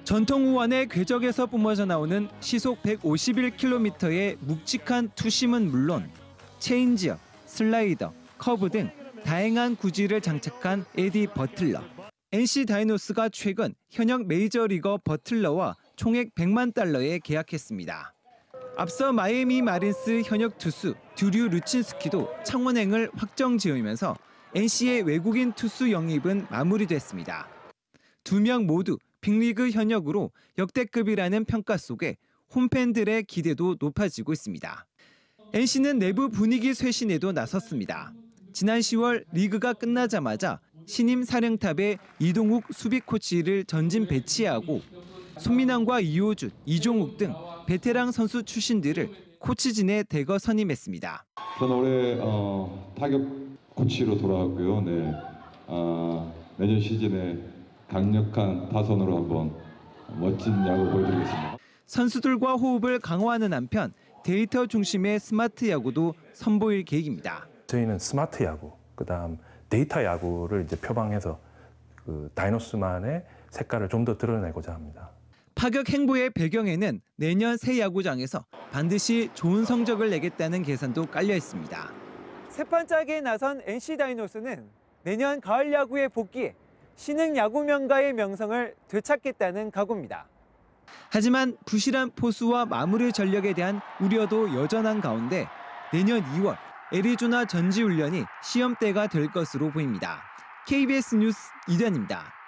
전통 우완의 궤적에서 뿜어져 나오는 시속 151km의 묵직한 투심은 물론 체인지업, 슬라이더, 커브 등 다양한 구질을 장착한 에디 버틀러. NC 다이노스가 최근 현역 메이저리거 버틀러와 총액 100만 달러에 계약했습니다. 앞서 마이애미 마린스 현역 투수 드류 루친스키도 창원행을 확정 지으면서 NC의 외국인 투수 영입은 마무리됐습니다. 두 명 모두 빅리그 현역으로 역대급이라는 평가 속에 홈팬들의 기대도 높아지고 있습니다. NC는 내부 분위기 쇄신에도 나섰습니다. 지난 10월 리그가 끝나자마자 신임 사령탑에 이동욱 수비 코치를 전진 배치하고 손민환과 이호준, 이종욱 등 베테랑 선수 출신들을 코치진에 대거 선임했습니다. 저는 올해 타격 코치로 돌아왔고요. 내년 시즌에 강력한 타선으로 한번 멋진 야구 보여드리겠습니다. 선수들과 호흡을 강화하는 한편 데이터 중심의 스마트 야구도 선보일 계획입니다. 저희는 스마트 야구, 그다음 데이터 야구를 이제 표방해서 그 다이노스만의 색깔을 좀 더 드러내고자 합니다. 파격 행보의 배경에는 내년 새 야구장에서 반드시 좋은 성적을 내겠다는 계산도 깔려 있습니다. 세판 짜기에 나선 NC 다이노스는 내년 가을 야구에 복귀해 신흥 야구 명가의 명성을 되찾겠다는 각오입니다. 하지만 부실한 포수와 마무리 전력에 대한 우려도 여전한 가운데 내년 2월 애리조나 전지훈련이 시험대가 될 것으로 보입니다. KBS 뉴스 이단입니다.